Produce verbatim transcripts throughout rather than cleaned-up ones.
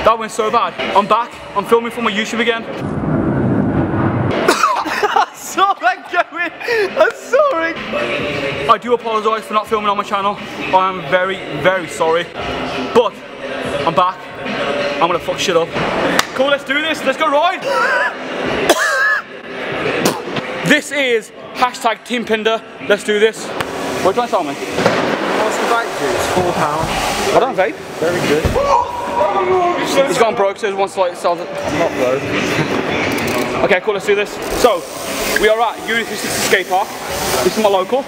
That went so bad. I'm back. I'm filming for my YouTube again. I saw that going. I'm sorry. I do apologise for not filming on my channel. I am very, very sorry. But I'm back. I'm gonna fuck shit up. Cool, let's do this. Let's go ride. This is hashtag Team Pinder. Let's do this. What are you trying to tell me? What's the vape juice? Four pounds. I don't vape. Very good. He's gone broke, so he wants to like sell it. I'm not broke. Okay, cool, let's do this. So, we are at Unity sixty Skate Park. This is my local.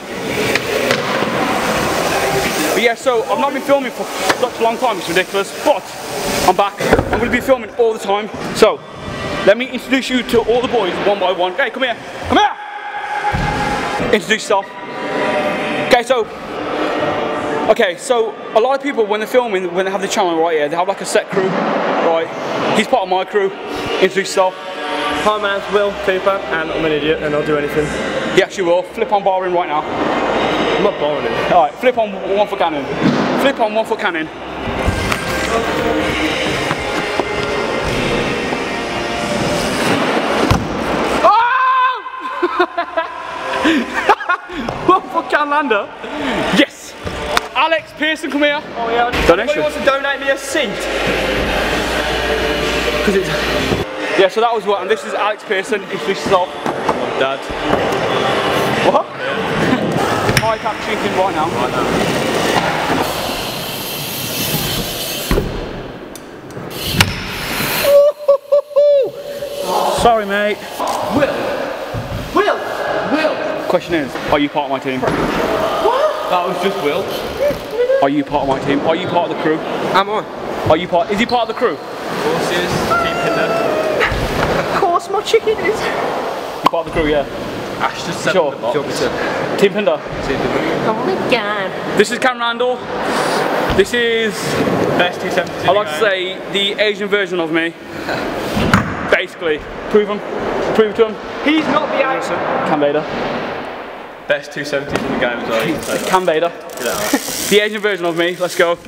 But yeah, so I've not been filming for such a long time, it's ridiculous. But I'm back. I'm going to be filming all the time. So, let me introduce you to all the boys one by one. Hey, come here. Come here. Introduce yourself. Okay, so. Okay, so a lot of people when they're filming, when they have the channel right here, they have like a set crew, right? He's part of my crew. Introduce yourself. Hi, my name's Will Cooper, and I'm an idiot, and I'll do anything. He actually will. Flip on barring right now. I'm not barring him. All right, flip on one foot cannon. Flip on one foot cannon. One foot can lander. Yes. Alex Pearson, come here. Oh yeah. Donation. Anybody wants to donate me a seat? Because it's. Yeah, so that was what, and this is Alex Pearson. Introduce yourself. My dad. What? Hi, Cap Chicken right now. Right now. Sorry, mate. Will. Will. Will. Question is, are you part of my team? What? That was just Will. Are you part of my team? Are you part of the crew? Am I? Are you part? Is he part of the crew? Of course he is. Team Pinder. Of course my chicken is. You part of the crew, yeah. Ash just said Sure. in the box. Do you want me to? Team Pinder. Team Pinder. Oh my god. This is Cam Randall. This is, Best two seventy. I like to say, the Asian version of me. Basically, prove him. Prove it to him. He's not the Asian. Cam Vader. Best two seventies in the game as well. You can say that. Cam Vader. Yeah. The Asian version of me. Let's go.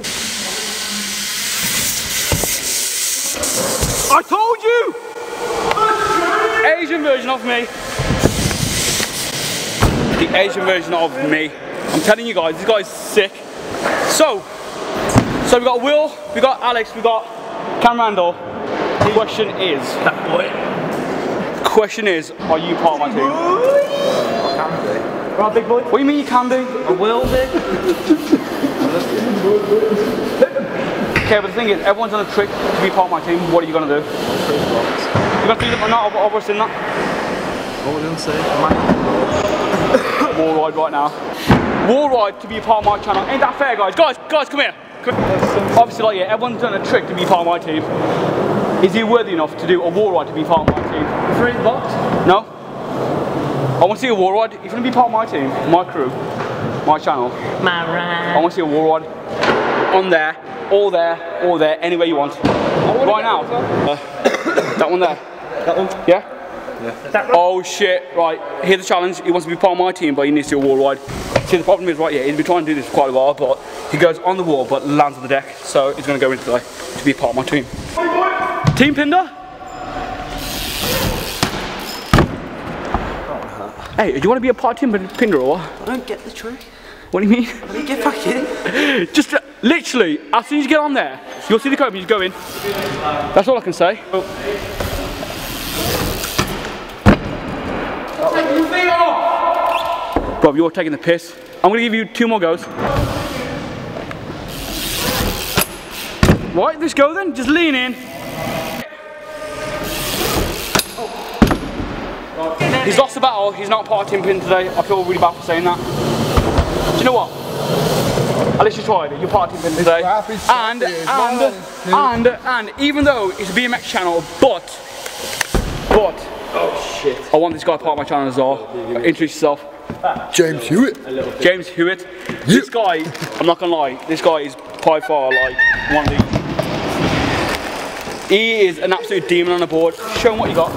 I told you! Asian version of me. The Asian version of me. I'm telling you guys, this guy's sick. So, so we got Will, we got Alex, we got Cam Randall. The question is, That boy. question is, are you part of my team? I can be. Right, big boy. What do you mean you can do? I will be. Okay, but the thing is, everyone's on a trick to be part of my team. What are you gonna do? You gonna do that or not? I've already seen that. What were we gonna say? Wall ride right now. Wall ride to be a part of my channel. Ain't that fair, guys? Guys, guys, come here. Come here. Obviously, like, yeah, everyone's done a trick to be part of my team. Is he worthy enough to do a wall ride to be part of my team? Three box? No. I want to see a wall ride. If you're gonna be part of my team, my crew, my channel, My ride. I want to see a wall ride on there, all there, all there, anywhere you want. Right now. Uh, that one there. That one? Yeah? Yeah. That Oh shit, right, here's the challenge. He wants to be part of my team, but he needs to do a wall ride. See, the problem is, right here, he's been trying to do this for quite a while, but he goes on the wall, but lands on the deck, so he's going to go in today to be part of my team. Team Pinder? Hey, do you want to be a part of Team Pinder or what? I don't get the trick. What do you mean? Let me get back in. Just uh, literally, as soon as you get on there, you'll see the code and you just go in. That's all I can say. Bro, you're taking the piss. I'm gonna give you two more goes. Right, let's go then. Just lean in. He's lost the battle. He's not part of Team Pin today. I feel really bad for saying that. Do you know what? At least you tried it. You're part of Team Pin today. And and and and even though it's a B M X channel, but but Oh shit. I want this guy part of my channel as well. Introduce yourself. James Hewitt. James Hewitt. This guy, I'm not gonna lie, this guy is by far like one of the. He is an absolute demon on the board. Show him what you got.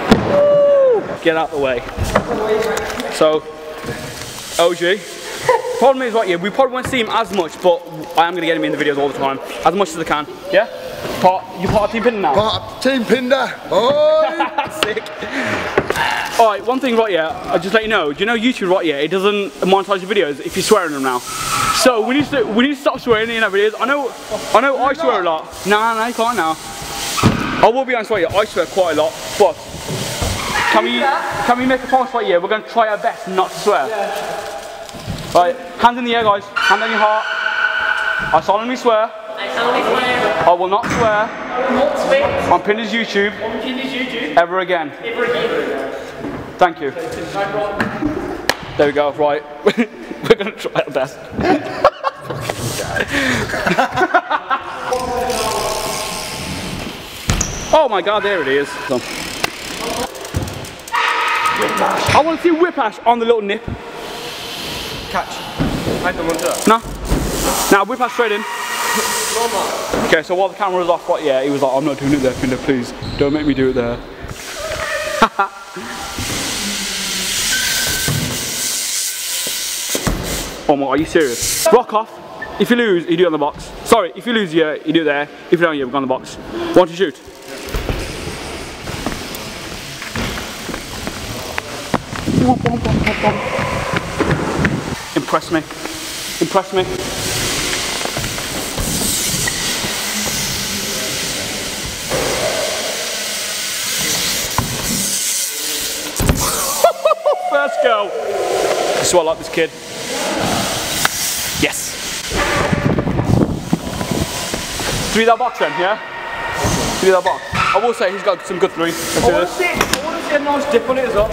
Woo! Get out the way. So, O G, Problem is, right, yeah, we probably won't see him as much, but I am going to get him in the videos all the time, as much as I can. Yeah? Part, you're part of Team Pinder now? Part of Team Pinder. Oh! Sick. Alright, one thing, right, yeah, I'll just let you know. Do you know YouTube, right, yeah, it doesn't monetize your videos if you're swearing them now. So we need to we need to stop swearing in our videos. I know I know I swear a lot. No, no, no, you can't now. I will be honest with you, I swear quite a lot, but can we can we make a promise right here? We're gonna try our best not to swear. Yeah. Right, hands in the air guys, hand on your heart. I solemnly swear. I solemnly swear. I will not swear. I will not swear. On Pinder's YouTube. On Pinder's YouTube. Ever again. Ever again. Thank you. There we go, right. We're gonna try our best. Oh my god, there it is. I want to see Whiplash on the little nip. Catch. I don't want to. No. Now Whiplash straight in. Okay, so while the camera was off, right, yeah, he was like, I'm not doing it there, Pinder, please. Don't make me do it there. Oh my, are you serious? Rock off. If you lose, you do it on the box. Sorry, if you lose, yeah, you do it there. If you don't, you go on the box. Want to shoot? Impress me. Impress me. First go. This is why I like this kid. Yes. Three that box then, yeah? Three that box. I will say he's got some good three. Let's do this. I want to see a nice dip on it as well.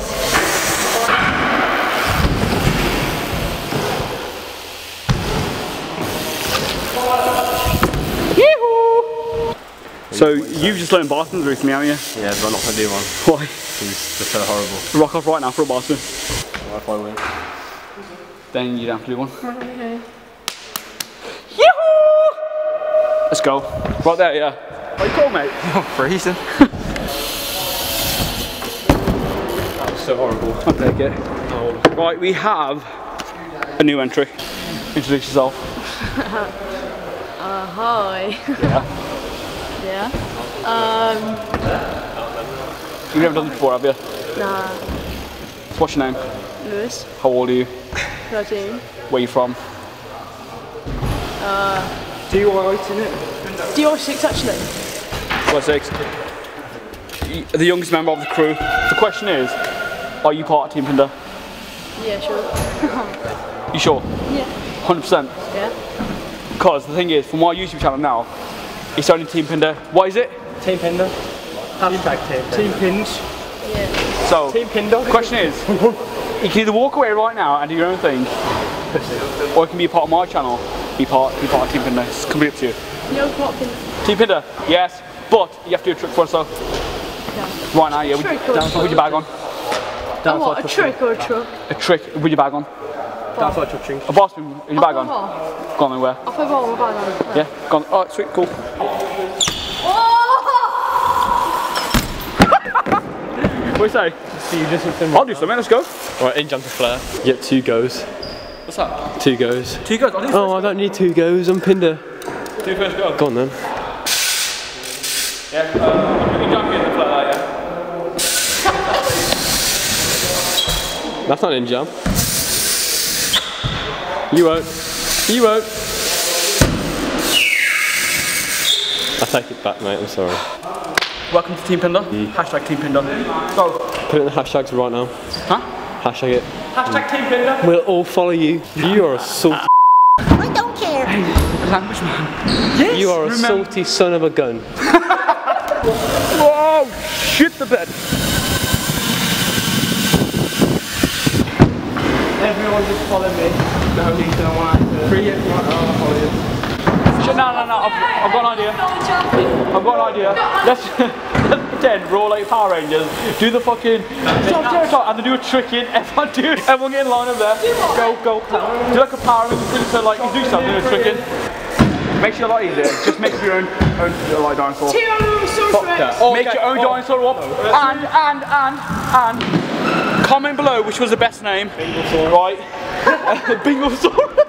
Yee-hoo! So you've just learned Bartons recently, haven't you? Yeah, but I'm not going to do one. Why? He's just so horrible. Rock off right now for a Barton. What if I win? Then you don't have to do one. Okay. Yee-hoo! Let's go. Right there, yeah. Are you cold, mate? I'm freezing. That was so horrible. I'll take it. Oh. Right, we have a new entry. Introduce yourself. Uh, hi. Yeah. Yeah. Um, You've never done this before, have you? nah. So what's your name? Lewis. How old are you? thirteen. Where are you from? Uh, Do you alright in it? D R six actually. What, six? You- The youngest member of the crew. The question is, are you part of Team Pinder? Yeah, sure. You sure? Yeah. one hundred percent. Yeah. Because the thing is, from my YouTube channel now, it's only Team Pinder. What is it? Team Pinder. Hashtag Team Team Pinge. Yeah. So, Team Pinder. the question is, you can either walk away right now and do your own thing, or you can be a part of my channel, be part, be part of Team Pinder. It's completely up to you. No part of Team Pinder, yes, but you have to do a trick for us though. No. Right now, yeah. With, Trick or with your bag on. Oh, what, a trick or a truck? A trick with your bag on. That's what touching. A boss with your bag on. Oh, Go on then, where? I'll put all my bag on. Yeah, go on. Alright, sweet, cool. What do you say? So you just I'll do something, let's go. Alright, in jump to flare. Yep, two goes. What's that? Two goes. Two goes. I Oh, I don't need two goes. I'm Pinder. Two first go. Go on then. Yeah, uh, I'm going to jump in and play that, yeah. That's not in jump. You won't. You won't. I take it back, mate. I'm sorry. Welcome to Team Pinder. Mm. Hashtag Team Pinder. Go. Put it in the hashtags right now. Huh? Hashtag it. Hashtag Team Pinder. We'll all follow you. You are a salty. I don't care. Language man. Yes. You are a remember. salty son of a gun. Whoa! Shit the bed. Everyone just follow me. No need to want to. Free it. I'll follow you. Shit, no, no, no. I've, I've got an idea. I've got an idea. Let's, let's pretend we're all like Power Rangers. Do the fucking jump territory and then do a trick in. Everyone do. Everyone get in line over there. Go, go. Do like a Power Ranger thing. So like you do something, do a trick in. Makes it a lot easier. Just make your own own like dinosaur. Tyrannosaurus. Make your own dinosaur up. And and and and comment below which was the best name. Right. Binglesaurus.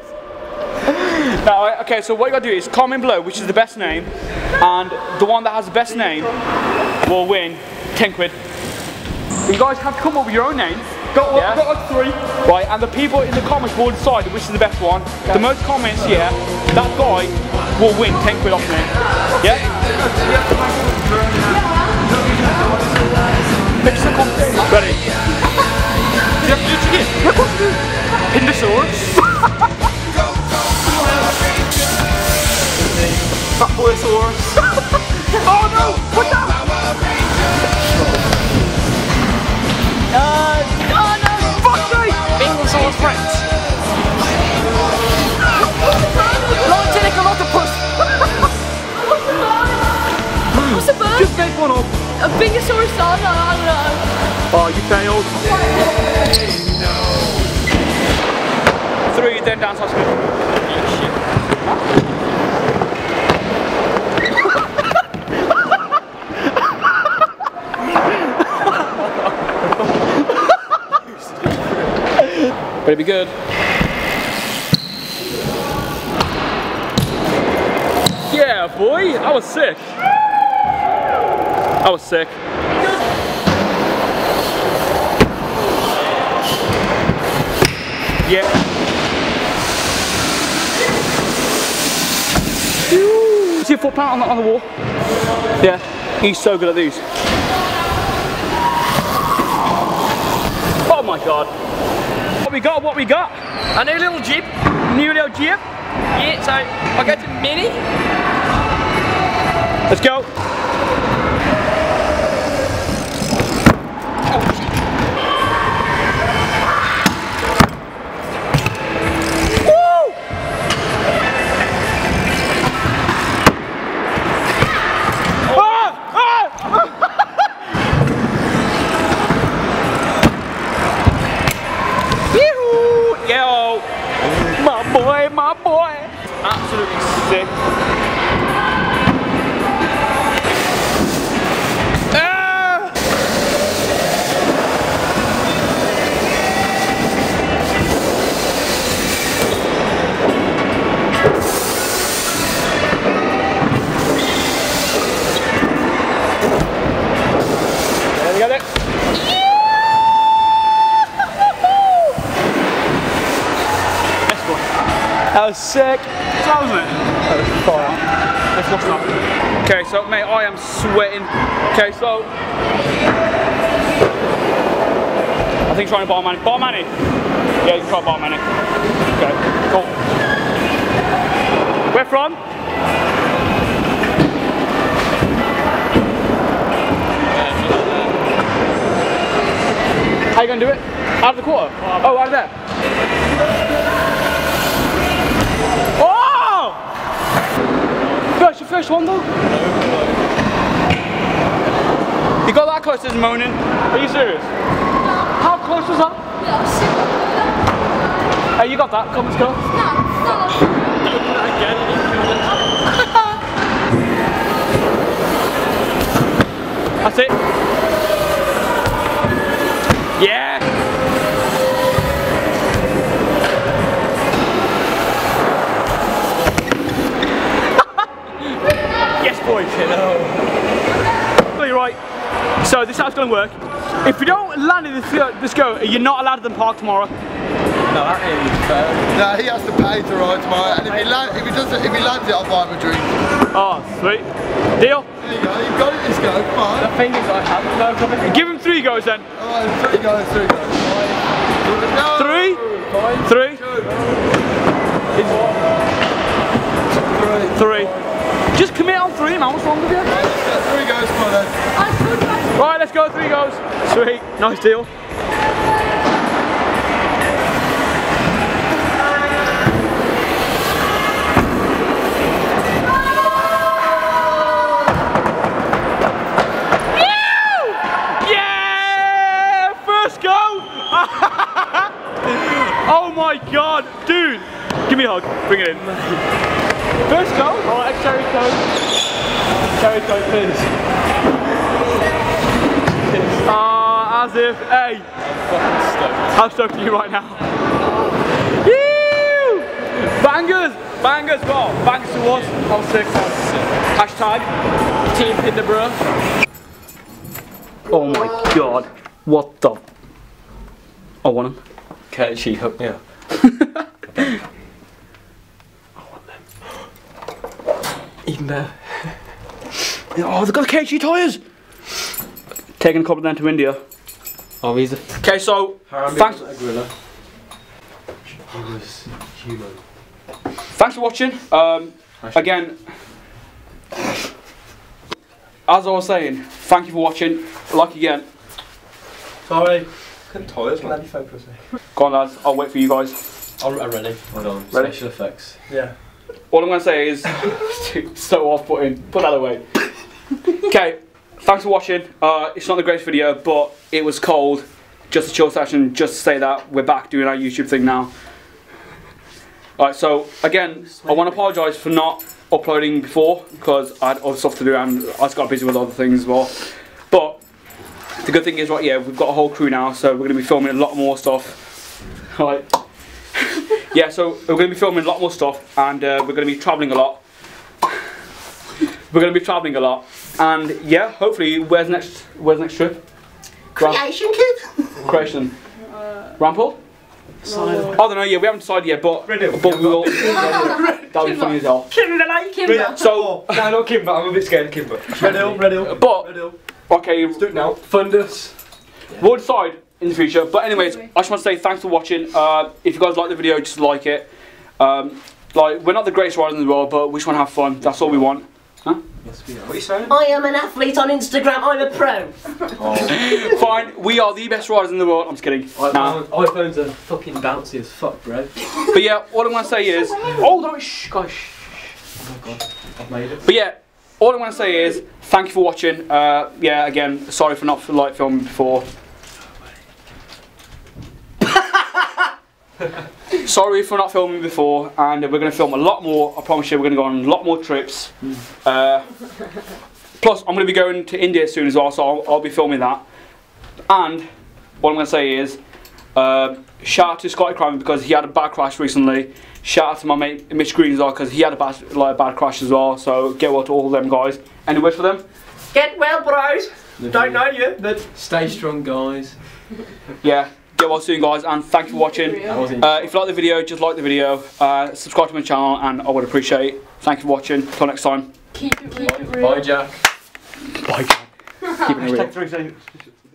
No, okay, so what you gotta do is comment below which is the best name, and the one that has the best name will win ten quid. You guys have to come up with your own names. Got, yeah. got like three. Right, and the people in the comments will decide which is the best one. Okay. The most comments, yeah, that guy will win ten quid off me. Yeah? Mix the competition. Ready? Do you have to do it again? Yeah, of course you do. Pindersaurus. Fat Boysaurus. Oh no! What the? Uh, oh no! Fuck me! Binglesaurus Rex. Longtentacle octopus. What's the bird? Just make one up. A Bingosaurus? I don't know, I don't know. Oh, you failed. Three, then dance hospital. Yeah, shit. Better be good. Yeah, boy, I was sick. I was sick. Yeah. See a foot plant on the, on the wall? Yeah, he's so good at these. Oh my god. What we got, what we got? A new little Jeep. New little Jeep. Yeah, so I got the Mini. Let's go. Boy, my boy! Absolutely sick. Ah! There we got it. That was sick. That wasn't it? That was fire. Let's watch that. Okay, so mate, I am sweating. Okay, so I think he's trying to bar money. Bar money. Yeah, you can try bar money. Okay, cool. Where from? How you gonna do it? Out of the quarter? Oh, out of there. Oh! First, your first one though? You got that close to this moaning? Are you serious? How close was that? Hey, you got that? Come, let's go. That's it. Yeah! Boys, you know. Well, you're right. So this is how it's going to work. If you don't land in this, this go, you're not allowed to then park tomorrow. No, that ain't fair. No, he has to pay to ride tomorrow, and if he, land, if he doesn't, if he lands it, I'll buy him a drink. Oh, sweet. Deal. There you go. You've got it. Let's go. Come on. The thing is, I have no problem. Give him three goes then. All right, three goes. Three goes. No. Three. Five. Three. Two. Three. Three. Just commit on three, man. What's wrong with you? Yeah, three goes, come on then. Right, let's go. Three goes. Sweet. Nice deal. Yeah! First go! Oh my god, dude! Give me a hug. Bring it in. First go. Alright, cherry coke. Cherry coke, please. Ah, uh, as if, hey. I'm fucking stoked. How stoked are you right now? Woo! Bangers! Bangers, bro. Bangers to us. I'm sick, man. Hashtag Team Pinder, bro. Oh my god. What the? I want him. Okay, she hooked me up. Even better. Oh, they've got the K G tyres. Taking a couple down to India. Oh, he's a. Okay, so Harambe thanks. wasn't a gorilla. He was human. Thanks for watching. Um, again, as I was saying, thank you for watching. Like again. Sorry. Couldn't tires, man. Go on, lads. I'll wait for you guys. I'm ready. Hold on. Ready? Special effects. Yeah. All I'm going to say is, so off-putting. Put that away. Okay. Thanks for watching. Uh, it's not the greatest video, but it was cold. Just a chill session. Just to say that we're back doing our YouTube thing now. Alright, so again, I want to apologise for not uploading before because I had other stuff to do and I just got busy with other things as well. But the good thing is, right, yeah, we've got a whole crew now, so we're going to be filming a lot more stuff. Alright. Yeah, so we're going to be filming a lot more stuff and uh, we're going to be travelling a lot. We're going to be travelling a lot. And yeah, hopefully, where's next? Where's next trip? Creation kid. Creation. Uh, Rample? No. I don't know. Yeah, we haven't decided yet, but but we will. That would be funny as hell. Kimber. Kimber. So no, not Kimber. I'm a bit scared of Kimber. Red Hill, Red Hill. But Red Hill. okay, Let's do it now. Fundus. we'll decide in the future. But anyways, I just want to say thanks for watching. Uh, if you guys like the video, just like it. Um, like we're not the greatest riders in the world, but we just want to have fun. That's all we want. Huh? Yes, we are. What are you saying? I am an athlete on Instagram. I'm a pro. Oh. Fine, we are the best riders in the world. I'm just kidding. Nah. iPhones are fucking bouncy as fuck, bro. But yeah, all I'm going to say is, oh no, shh, gosh. Oh my god, I've made it. But yeah, all I'm going to say is, thank you for watching. Uh, yeah, again, sorry for not like filming before. Sorry for not filming before, and we're going to film a lot more. I promise you, we're going to go on a lot more trips. Uh, plus, I'm going to be going to India soon as well, so I'll, I'll be filming that. And what I'm going to say is, uh, shout out to Scotty Crime because he had a bad crash recently. Shout out to my mate Mitch Green as well because he had a bad, like, a bad crash as well. So get well to all of them guys. Any words for them? Get well, bros. Don't know you, but Stay strong, guys. Yeah. Get well soon, guys, and thank you for watching. Uh, if you like the video, just like the video, uh, subscribe to my channel, and I would appreciate it. Thank you for watching. Till next time. Keep it, keep it real. Bye, Jack. Bye, Jack. Keep it real. Three seconds.